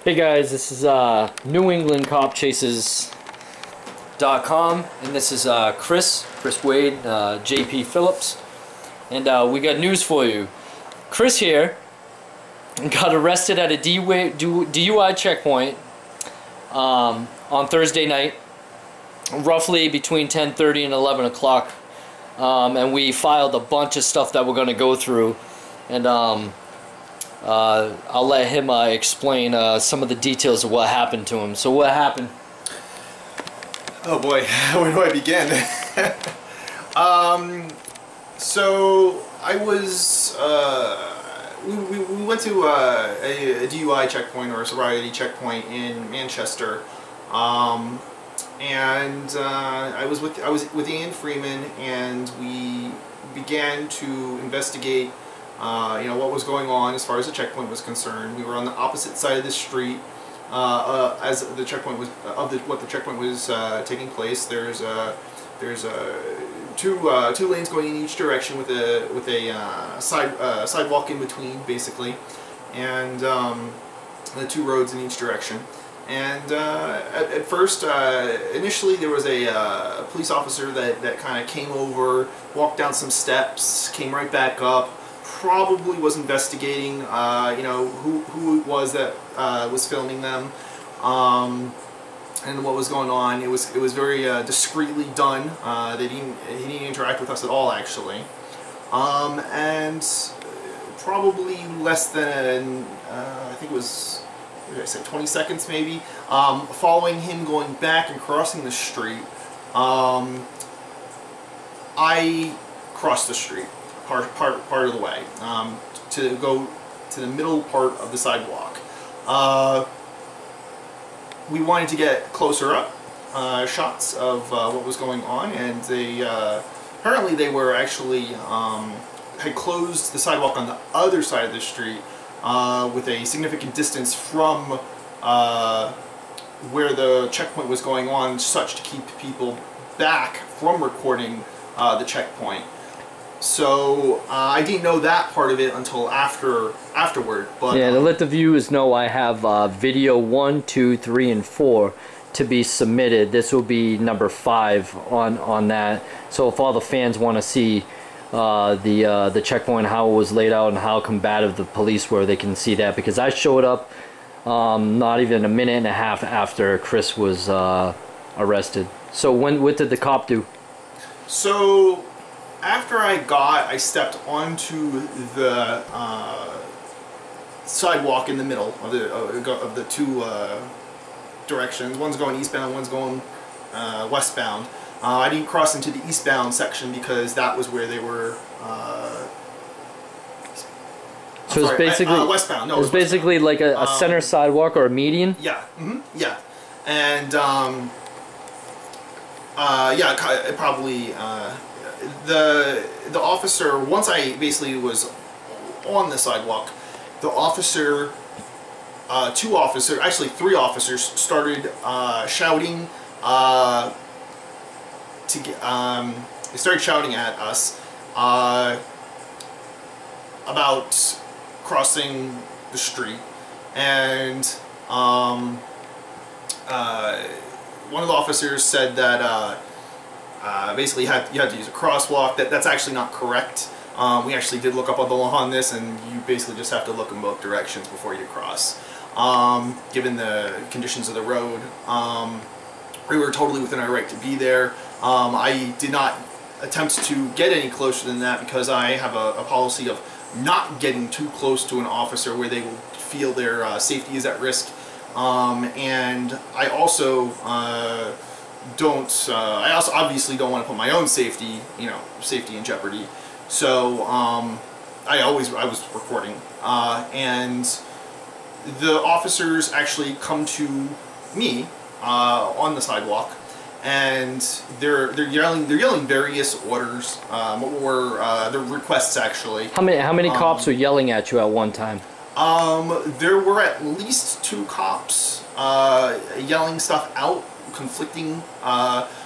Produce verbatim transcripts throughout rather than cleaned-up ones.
Hey guys, this is uh, New England Cop Chases dot com, and this is uh, Chris, Chris Waite, uh, J P Phillips, and uh, we got news for you. Chris here got arrested at a D U I checkpoint um, on Thursday night, roughly between ten thirty and eleven o'clock, um, and we filed a bunch of stuff that we're going to go through, and um, Uh, I'll let him uh, explain uh, some of the details of what happened to him. So what happened? Oh boy, where do I begin? um, so I was, uh, we, we, we went to uh, a, a D U I checkpoint or a sobriety checkpoint in Manchester, um, and uh, I was with I was with Ian Freeman, and we began to investigate. Uh, you know, what was going on as far as the checkpoint was concerned. We were on the opposite side of the street uh, uh, as the checkpoint was of the, what the checkpoint was uh, taking place. There's a there's a two uh, two lanes going in each direction with a with a uh, side uh, sidewalk in between, basically, and um, the two roads in each direction. And uh, at, at first, uh, initially, there was a uh, police officer that that kind of came over, walked down some steps, came right back up. Probably was investigating, uh, you know, who, who it was that uh, was filming them, um, and what was going on. It was it was very uh, discreetly done. Uh, they didn't he didn't interact with us at all, actually, um, and probably less than uh, I think it was what did I say twenty seconds maybe. Um, following him going back and crossing the street, um, I crossed the street. Part, part, part of the way um, to go to the middle part of the sidewalk. Uh, we wanted to get closer up uh, shots of uh, what was going on, and they uh, apparently they were actually um, had closed the sidewalk on the other side of the street uh, with a significant distance from uh, where the checkpoint was going on, such to keep people back from recording uh, the checkpoint. So uh, I didn't know that part of it until after afterward. But yeah, to um, let the viewers know, I have uh, video one, two, three, and four to be submitted. This will be number five on on that. So if all the fans want to see uh, the uh, the checkpoint, how it was laid out, and how combative the police were, they can see that, because I showed up um, not even a minute and a half after Chris was uh, arrested. So when what did the cop do? So. After I got, I stepped onto the uh, sidewalk in the middle of the of the two uh, directions. One's going eastbound, one's going uh, westbound. Uh, I didn't cross into the eastbound section because that was where they were. Uh, so it's basically I, uh, westbound. No, it was, it was basically like a, a center um, sidewalk or a median. Yeah. Mm-hmm, yeah. And um, uh, yeah, it probably. Uh, The the officer, once I basically was on the sidewalk, the officer, uh, two officers, actually three officers, started uh, shouting. Uh, to get, um, they started shouting at us uh, about crossing the street, and um, uh, one of the officers said that. Uh, Uh, basically, you had, you had to use a crosswalk. That, that's actually not correct. Um, we actually did look up on the law on this, and you basically just have to look in both directions before you cross. Um, given the conditions of the road, um, we were totally within our right to be there. Um, I did not attempt to get any closer than that because I have a, a policy of not getting too close to an officer where they will feel their uh, safety is at risk. Um, and I also... Uh, don't uh, I also obviously don't want to put my own safety you know safety in jeopardy, so um, I always I was recording uh, and the officers actually come to me uh, on the sidewalk, and they're they're yelling they're yelling various orders um, or uh, their requests actually. How many how many um, cops were yelling at you at one time? Um, there were at least two cops uh, yelling stuff out. Conflicting uh,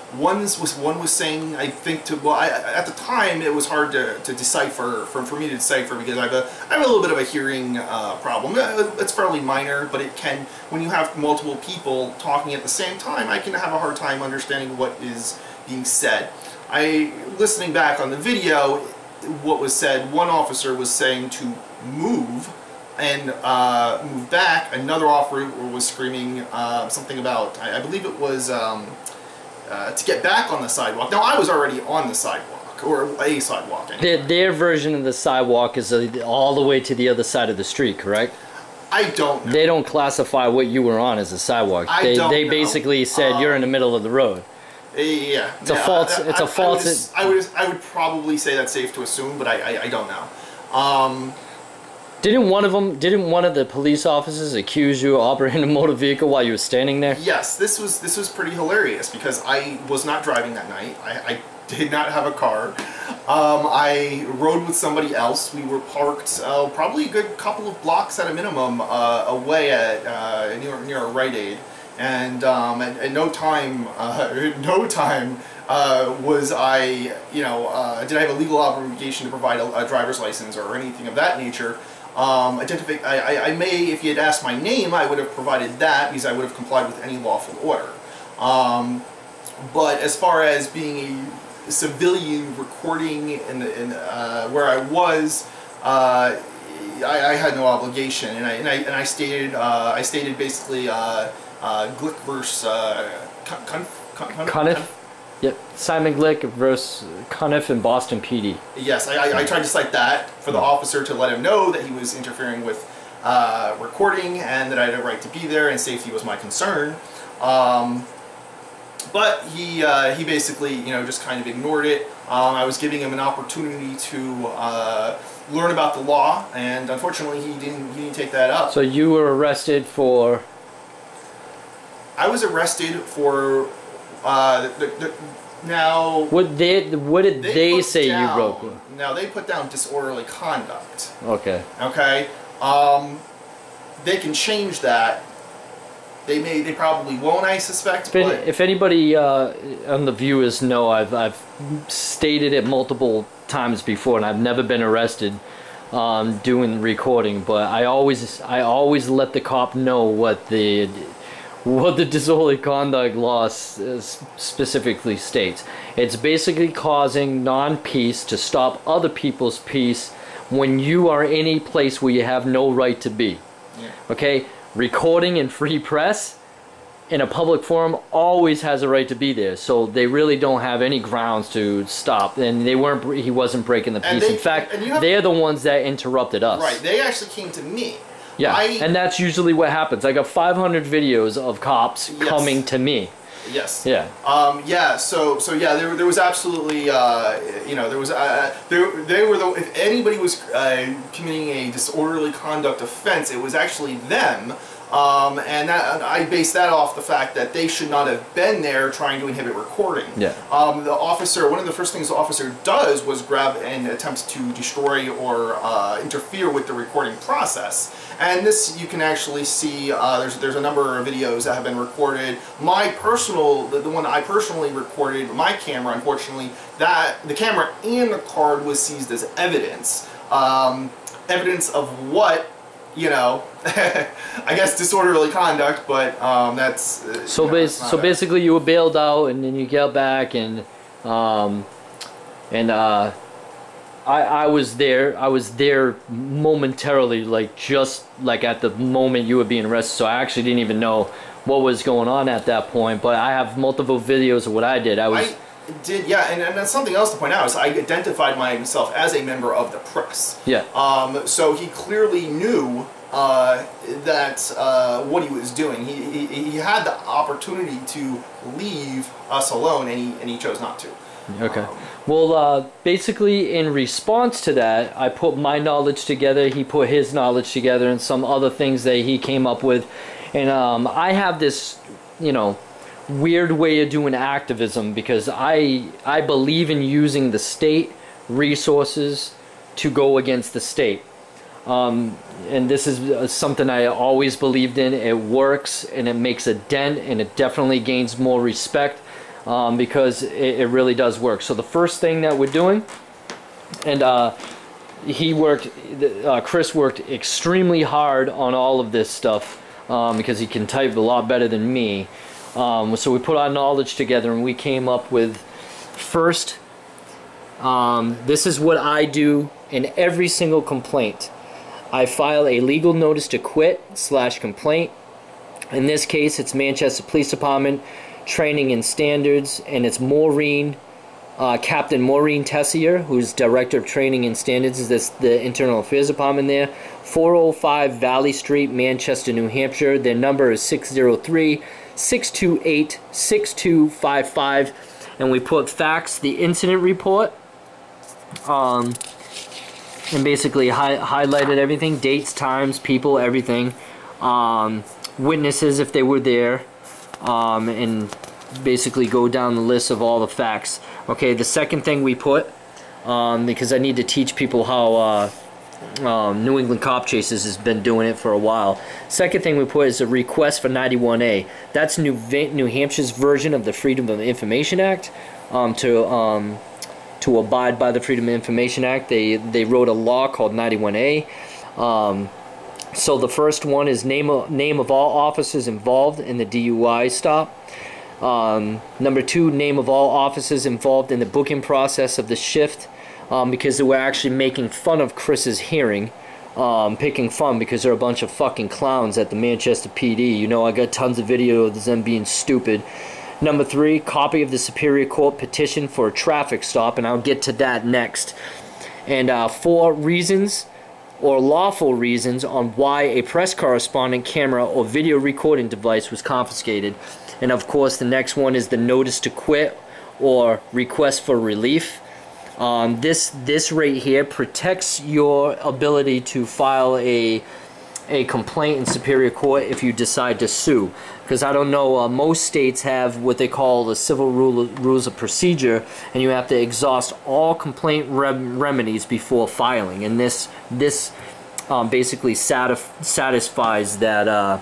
One's was one was saying, I think to well, I, at the time it was hard to, to decipher for, for me to decipher because I have a I have a little bit of a hearing uh, problem. It's fairly minor, but it can when you have multiple people talking at the same time, I can have a hard time understanding what is being said. I listening back on the video, what was said, one officer was saying to move and uh, move back. Another officer was screaming uh, something about I, I believe it was. Um, Uh, to get back on the sidewalk. Now, I was already on the sidewalk, or a sidewalk. Anyway. Their, their version of the sidewalk is uh, all the way to the other side of the street, correct? I don't know. They don't classify what you were on as a sidewalk. I they don't they know. basically said um, you're in the middle of the road. Yeah. It's a yeah, false. I, it's a I, false. I would, I would I would probably say that's safe to assume, but I I, I don't know. Um, Didn't one of them? Didn't one of the police officers accuse you of operating a motor vehicle while you were standing there? Yes, this was this was pretty hilarious because I was not driving that night. I, I did not have a car. Um, I rode with somebody else. We were parked uh, probably a good couple of blocks at a minimum uh, away at uh, near near a Rite Aid, and um, at, at no time, uh, no time. Uh, was I, you know, uh, did I have a legal obligation to provide a, a driver's license or anything of that nature? Um, identify, I, I, I may, if you had asked my name, I would have provided that because I would have complied with any lawful order. Um, but as far as being a civilian recording in, the, in uh, where I was, uh, I, I had no obligation, and I and I, and I stated uh, I stated basically uh, uh, Glick versus uh, Cun Cun Cuniff? Yep, Simon Glick versus Cuniff and Boston P D. Yes, I, I, I tried to cite that for the officer to let him know that he was interfering with uh, recording and that I had a right to be there and safety was my concern. Um, but he uh, he basically, you know, just kind of ignored it. Um, I was giving him an opportunity to uh, learn about the law, and unfortunately, he didn't he didn't take that up. So you were arrested for? I was arrested for. Uh, the, the, now, what they what did they, they say down, you broke? Now they put down disorderly conduct. Okay. Okay. Um, they can change that. They may. They probably won't. I suspect. If, but any, if anybody uh, on the viewers know, I've I've stated it multiple times before, and I've never been arrested um, doing recording. But I always I always let the cop know what the what the disorderly conduct law specifically states. It's basically causing non-peace to stop other people's peace when you are in a place where you have no right to be. Yeah. Okay? Recording in free press in a public forum always has a right to be there, so they really don't have any grounds to stop, and they weren't he wasn't breaking the peace. They, in fact, have, they're the ones that interrupted us. Right, they actually came to me. Yeah, I, and that's usually what happens. I got five hundred videos of cops yes. coming to me. Yes. Yeah. Um, yeah. So so yeah, there there was absolutely uh, you know there was uh, there they were the if anybody was uh, committing a disorderly conduct offense, it was actually them. Um, and that, I base that off the fact that they should not have been there trying to inhibit recording. Yeah. Um, the officer, one of the first things the officer does was grab and attempt to destroy or uh, interfere with the recording process. And this you can actually see. Uh, there's there's a number of videos that have been recorded. My personal, the, the one I personally recorded, my camera, unfortunately, that the camera and the card was seized as evidence. Um, evidence of what? You know, I guess disorderly conduct, but um, that's uh, so. You know, Bas so basically, you were bailed out, and then you get back, and um, and uh, I I was there. I was there momentarily, like just like at the moment you were being arrested. So I actually didn't even know what was going on at that point. But I have multiple videos of what I did. I was. I did, yeah, and, and that's something else to point out is I identified myself as a member of the press. Yeah. Um, so he clearly knew uh, that uh, what he was doing. He, he he had the opportunity to leave us alone, and he and he chose not to. Okay. Um, well, uh, basically, in response to that, I put my knowledge together. He put his knowledge together, and some other things that he came up with, and um, I have this, you know, weird way of doing activism because I I believe in using the state resources to go against the state, um, and this is something I always believed in. It works and it makes a dent and it definitely gains more respect. um, because it, it really does work. So the first thing that we're doing, and uh, he worked, uh, Chris worked extremely hard on all of this stuff um, because he can type a lot better than me. Um, so we put our knowledge together and we came up with, first, um, this is what I do in every single complaint. I file a legal notice to quit slash complaint. In this case, it's Manchester Police Department Training and Standards, and it's Maureen, uh, Captain Maureen Tessier, who's Director of Training and Standards, is this the Internal Affairs Department there. four oh five Valley Street, Manchester, New Hampshire. Their number is six oh three, six two eight, six two five five, and we put facts, the incident report, um, and basically hi highlighted everything, dates, times, people, everything, um, witnesses if they were there, um, and basically go down the list of all the facts. Okay, the second thing we put, um, because I need to teach people how uh, um, New England Cop Chases has been doing it for a while. Second thing we put is a request for ninety-one A. That's New, New Hampshire's version of the Freedom of Information Act. Um, to um, to abide by the Freedom of Information Act, they they wrote a law called ninety-one A. Um, so the first one is name of, name of all officers involved in the D U I stop. Um, number two, name of all officers involved in the booking process of the shift, um, because they were actually making fun of Chris's hearing, um, picking fun because they're a bunch of fucking clowns at the Manchester P D. You know, I got tons of videos of them being stupid. Number three, copy of the Superior Court petition for a traffic stop, and I'll get to that next. And uh, four, reasons or lawful reasons on why a press correspondent camera or video recording device was confiscated. And of course, the next one is the notice to quit or request for relief. Um, this this right here protects your ability to file a a complaint in Superior Court if you decide to sue. Because I don't know, uh, most states have what they call the civil rule, rules of procedure, and you have to exhaust all complaint rem remedies before filing. And this this um, basically satisf satisfies that uh,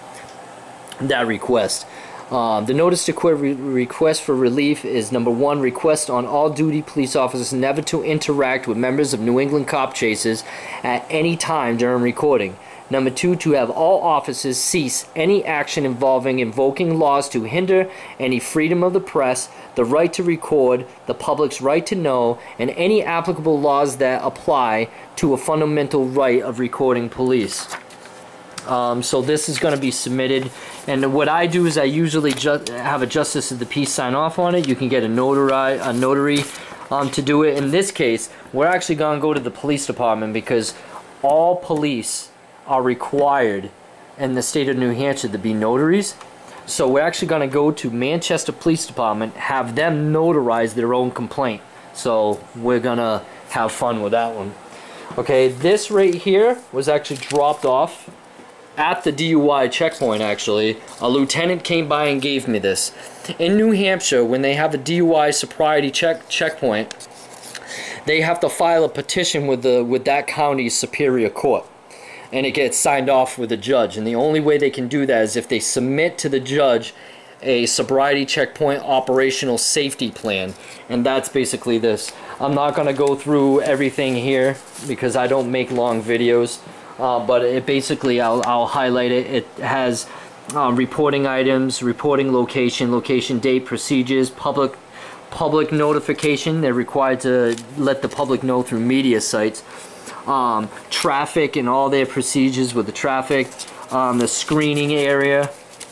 that request. Um, the notice to quit re request for relief is number one, request on all duty police officers never to interact with members of New England Cop Chases at any time during recording. Number two, to have all officers cease any action involving invoking laws to hinder any freedom of the press, the right to record, the public's right to know, and any applicable laws that apply to a fundamental right of recording police. Um, so this is going to be submitted, and what I do is I usually ju have a justice of the peace sign off on it. You can get a notary, a notary um, to do it. In this case, we're actually going to go to the police department because all police are required in the state of New Hampshire to be notaries. So we're actually going to go to Manchester Police Department, have them notarize their own complaint. So we're going to have fun with that one. Okay, this right here was actually dropped off at the D U I checkpoint. Actually, a lieutenant came by and gave me this. In New Hampshire, when they have a D U I sobriety check checkpoint, they have to file a petition with the with that county's Superior Court, and it gets signed off with a judge. And the only way they can do that is if they submit to the judge a sobriety checkpoint operational safety plan, and that's basically this. I'm not going to go through everything here because I don't make long videos. Uh, but it basically, I'll, I'll highlight it. It has um, reporting items, reporting location, location date, procedures, public public notification. They're required to let the public know through media sites. Um, traffic and all their procedures with the traffic. Um, the screening area.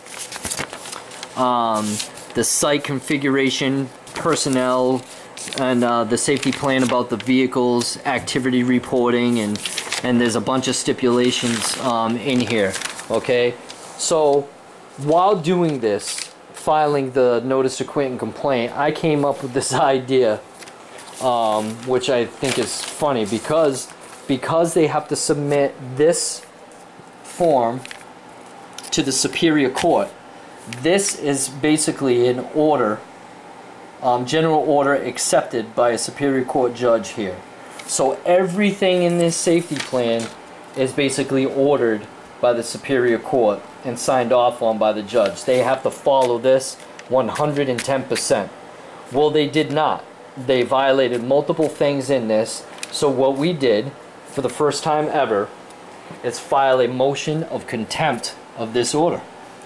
Um, the site configuration, personnel, and uh, the safety plan about the vehicles, activity reporting, and and there's a bunch of stipulations um, in here. Okay, so while doing this, filing the notice to quit and complaint, I came up with this idea, um, which I think is funny because because they have to submit this form to the Superior Court. This is basically an order, um, general order accepted by a Superior Court judge here. So everything in this safety plan is basically ordered by the Superior Court and signed off on by the judge. They have to follow this one hundred ten percent. Well, they did not. They violated multiple things in this. So what we did, for the first time ever, is file a motion of contempt of this order.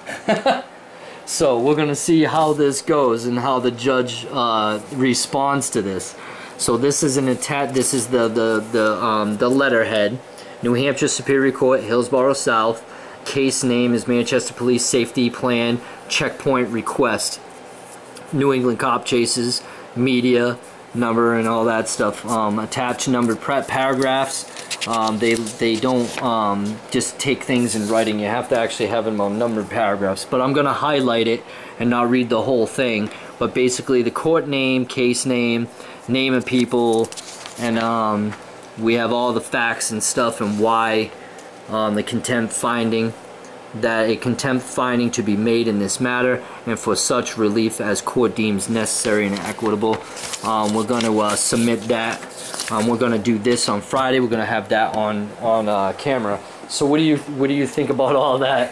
So we're gonna see how this goes and how the judge uh, responds to this. So this is an attack. This is the the the um, the letterhead. New Hampshire Superior Court, Hillsborough South. Case name is Manchester Police Safety Plan Checkpoint Request. New England Cop Chases, media, number, and all that stuff. Um, attached numbered prep paragraphs. Um, they they don't um, just take things in writing. You have to actually have them on numbered paragraphs. But I'm gonna highlight it and not read the whole thing. But basically, the court name, case name, name of people, and um, we have all the facts and stuff and why um, the contempt finding. That a contempt finding to be made in this matter, and for such relief as court deems necessary and equitable. Um, we're going to uh, submit that. Um, we're going to do this on Friday. We're going to have that on on uh, camera. So what do you what do you think about all that?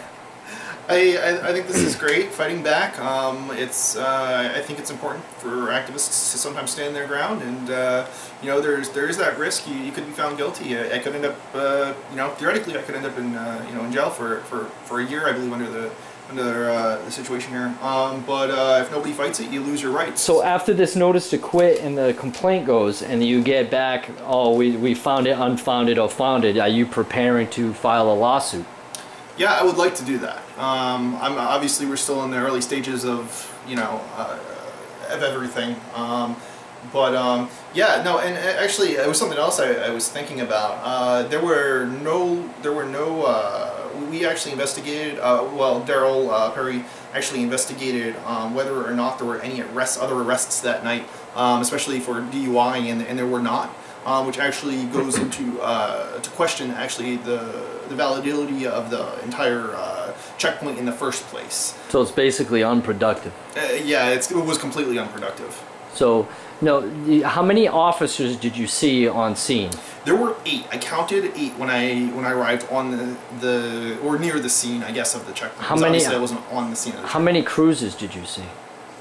I, I, I think this is great, fighting back. Um, it's uh, I think it's important for activists to sometimes stand their ground, and uh, you know, there's there is that risk. You, you could be found guilty. I, I could end up, uh, you know, theoretically, I could end up in uh, you know in jail for, for, for a year, I believe, under the under uh, the situation here. Um, but uh, if nobody fights it, you lose your rights. So after this notice to quit and the complaint goes, and you get back, oh, we we found it unfounded or founded, are you preparing to file a lawsuit? Yeah, I would like to do that. Um, I'm obviously we're still in the early stages of you know uh, of everything, um, but um, yeah, no, and actually it was something else I, I was thinking about. Uh, there were no, there were no. Uh, we actually investigated. Uh, well, Daryl uh, Perry actually investigated um, whether or not there were any arrests, other arrests that night, um, especially for D U I, and and there were not. Um, which actually goes into uh, to question actually the the validity of the entire uh, checkpoint in the first place. So it's basically unproductive. Uh, yeah, it's, it was completely unproductive. So, no, how many officers did you see on scene? There were eight. I counted eight when I when I arrived on the the or near the scene, I guess, of the checkpoint. How many? Obviously, I wasn't on the scene. Of the how many cruises did you see?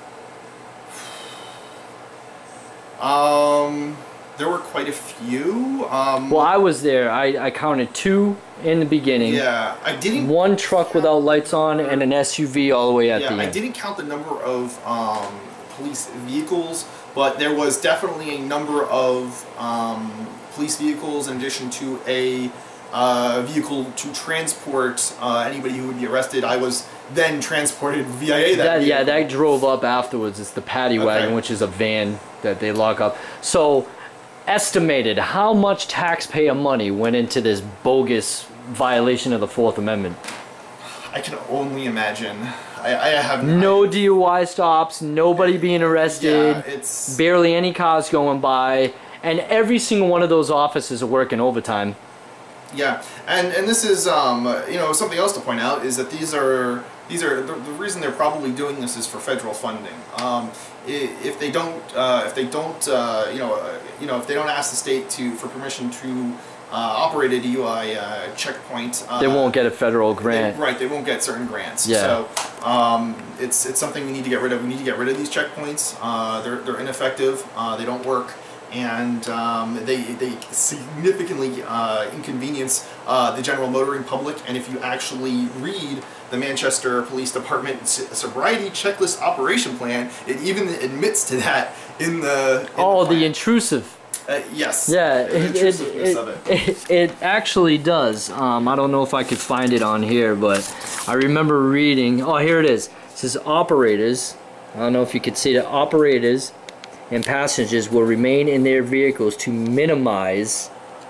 Um. There were quite a few. Um, well, I was there. I, I counted two in the beginning. Yeah, I didn't. One truck count, without lights on and an S U V all the way at yeah, the end. I didn't count the number of um, police vehicles, but there was definitely a number of um, police vehicles in addition to a uh, vehicle to transport uh, anybody who would be arrested. I was then transported via that. that yeah, that drove up afterwards. It's the paddy okay. wagon, which is a van that they lock up. So. Estimated how much taxpayer money went into this bogus violation of the Fourth Amendment? I can only imagine. I, I have no D U I stops, nobody being arrested, yeah, it's barely any cars going by, and every single one of those officers are working overtime. Yeah, and and this is um you know something else to point out is that these are these are the, the reason they're probably doing this is for federal funding. Um, if they don't uh, if they don't uh, you know uh, you know if they don't ask the state to for permission to uh, operate a D U I uh, checkpoint, uh, they won't get a federal grant. They, right, they won't get certain grants. Yeah. So um, it's it's something we need to get rid of. We need to get rid of these checkpoints. Uh, they're they're ineffective. Uh, they don't work. And um, they, they significantly uh, inconvenience uh, the general motoring public. And if you actually read the Manchester Police Department Sobriety Checklist Operation Plan, it even admits to that in the in oh, the, the intrusive. Uh, yes. Yeah, the it, it, it, it, it, it actually does. Um, I don't know if I could find it on here, but I remember reading. Oh, here it is. It says operators. I don't know if you could see the operators and passengers will remain in their vehicles to minimize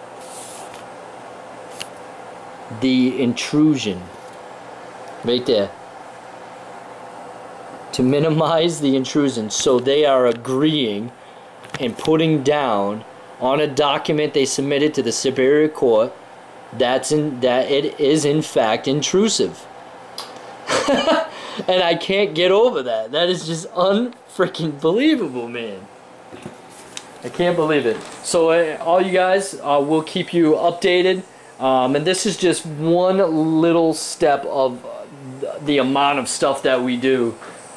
the intrusion. Right there. To minimize the intrusion. So they are agreeing and putting down on a document they submitted to the Superior Court that's in, that it is in fact intrusive. And I can't get over that. That is just unfreaking believable, man. I can't believe it. So uh, all you guys, uh, we'll keep you updated. Um, and this is just one little step of the amount of stuff that we do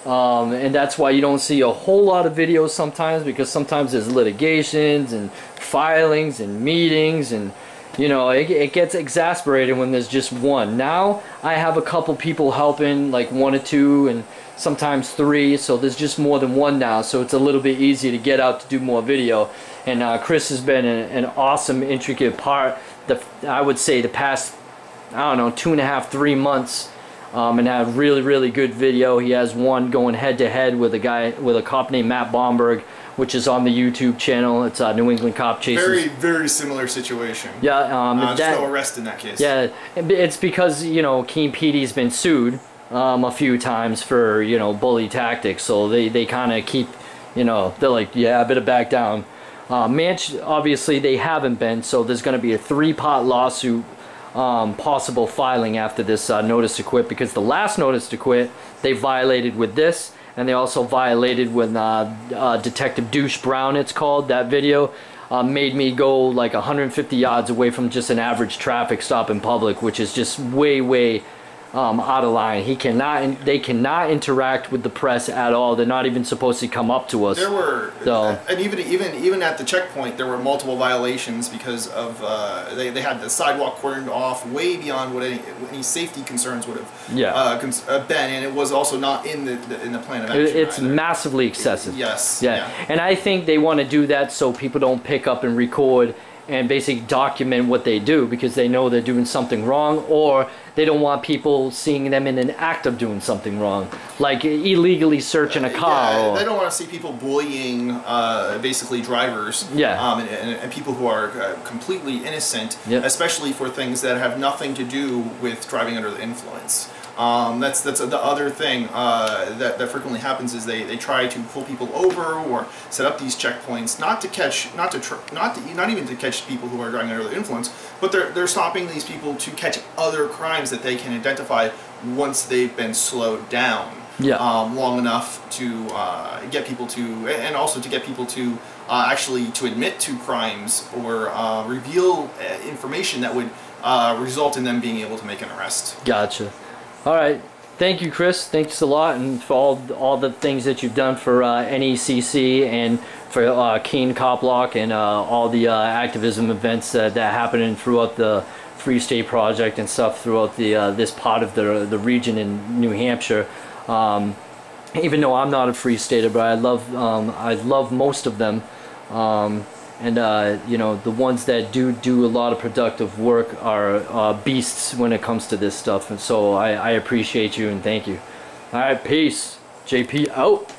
Um, and that's why you don't see a whole lot of videos sometimes, because sometimes there's litigations and filings and meetings, and you know, it, it gets exasperated when there's just one. Now I have a couple people helping, like one or two and sometimes three, so there's just more than one now, so it's a little bit easier to get out to do more video. And uh, Chris has been an, an awesome, intricate part, the, I would say the past, I don't know, two and a half, three months, um, and have really, really good video. He has one going head to head with a guy, with a cop named Matt Bomberg, which is on the YouTube channel. It's uh, New England Cop Chases. Very, very similar situation. Yeah, um, uh, that, just no arrest in that case. Yeah, it's because, you know, Keene P D's been sued um, a few times for, you know, bully tactics, so they, they kind of keep, you know, they're like, yeah, I better back down. Uh, Manch, obviously, they haven't been, so there's going to be a three-part lawsuit um, possible filing after this uh, notice to quit, because the last notice to quit, they violated with this, and they also violated with uh, uh, Detective Douche Brown, it's called, that video. Uh, made me go like one hundred fifty yards away from just an average traffic stop in public, which is just way, way um, out of line. He cannot, they cannot interact with the press at all. They're not even supposed to come up to us. There were, so, and even even even at the checkpoint, there were multiple violations because of uh, they they had the sidewalk cordoned off way beyond what any, any safety concerns would have yeah. uh, cons uh, been, and it was also not in the, the in the plan of action. It's either. massively excessive. Yes. Yeah. yeah. And I think they want to do that so people don't pick up and record and basically document what they do, because they know they're doing something wrong, or they don't want people seeing them in an act of doing something wrong, like illegally searching a car. Yeah, or, they don't want to see people bullying uh, basically drivers, yeah. um, and, and, and people who are uh, completely innocent, yep. especially for things that have nothing to do with driving under the influence. Um, that's that's the other thing uh, that, that frequently happens is they, they try to pull people over or set up these checkpoints not to catch not to tr not to, not even to catch people who are driving under the influence, but they're they're stopping these people to catch other crimes that they can identify once they've been slowed down yeah. um, long enough to uh, get people to, and also to get people to uh, actually to admit to crimes or uh, reveal uh, information that would uh, result in them being able to make an arrest. Gotcha. All right, thank you, Chris. Thanks a lot, and for all all the things that you've done for uh, N E C C and for uh, Keene Cop Lock and uh, all the uh, activism events uh, that happening throughout the Free State Project and stuff throughout the uh, this part of the the region in New Hampshire. Um, even though I'm not a Free Stater, but I love um, I love most of them. Um, And, uh, you know, the ones that do do a lot of productive work are uh, beasts when it comes to this stuff. And so I, I appreciate you and thank you. All right, peace. J P out.